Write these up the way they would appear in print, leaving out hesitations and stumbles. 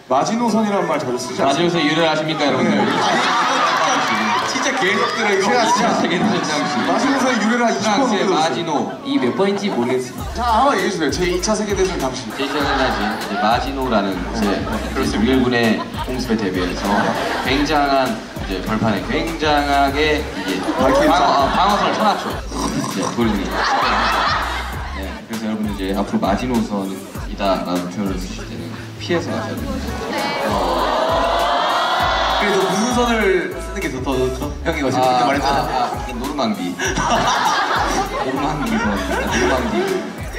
마지노선이라는 말 자주 쓰지 않습니까? 마지노선 유래를 아십니까, 여러분들? 진짜 계획들을 제가 세계대전 당시 마지노선의 유래를 아직 프랑스의 마지노 이 몇 번인지 모르겠습니다. 자, 한번 얘기해주세요. 제2차 세계대전 당시. 제2차는 이제 마지노라는 이제 일군의 공습에 대비해서 굉장한 이제 벌판에 굉장하게 이게 방어선을 쳐놨죠. 이제 돌리니. 네, 그래서 여러분 이제 앞으로 마지노선이다라는 표현을 쓰실 때는 피해서 가셔야 됩니다. 그래도 무슨 선을 쓰는 게 더 좋죠? 형이 어제 그렇게 말했잖아. 노르망디. 노르망디선. 노르망디.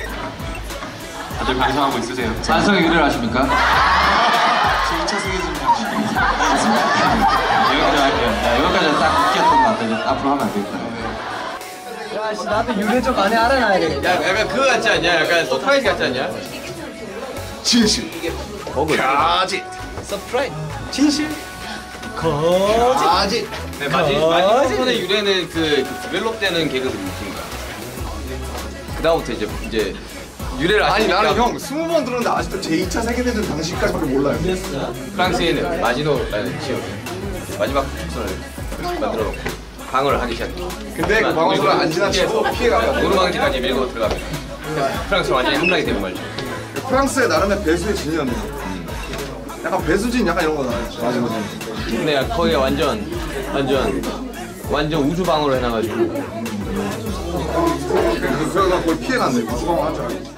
다들 반성하고 있으세요? 반성의 유래를 아십니까? 제2차 세계대전 당시. 여기까지 할게요. 여기까지 딱 웃겼던 것 같아요. 앞으로 하면 안 되겠다. 야, 씨, 나도 유래 좀 많이 알아놔야 되겠다. 야, 약간 그거 같지 않냐? 약간 서프라이즈 같지 않냐? 진실. 가지. 서프라이즈. 진실. 가지. 네, 마지노선의 유래는 그 디벨롭되는 개그를 웃긴 거야. 그다음부터 이제 유래를 아니 아시니까 나는 형 20번 들었는데 아직도 제2차 세계대전 당시까지밖에 몰라요. 프랑스에는 마지노라는 지역 마지막 북선을 만들어 놓고 방어를 하기 시작해. 근데 그 방어선을 안 지나치고 피해가요. 노르망디까지 밀고 들어가면 프랑스가 완전히 함락이 되고 말죠. 프랑스의 나름의 배수의 진이었네요. 약간 배수진 약간 이런 거 나와요. 마지노선. 근데 거의 완전 우주 방어를 해놔가지고. 그래서 거의 피해갔네. 구수방어 하죠.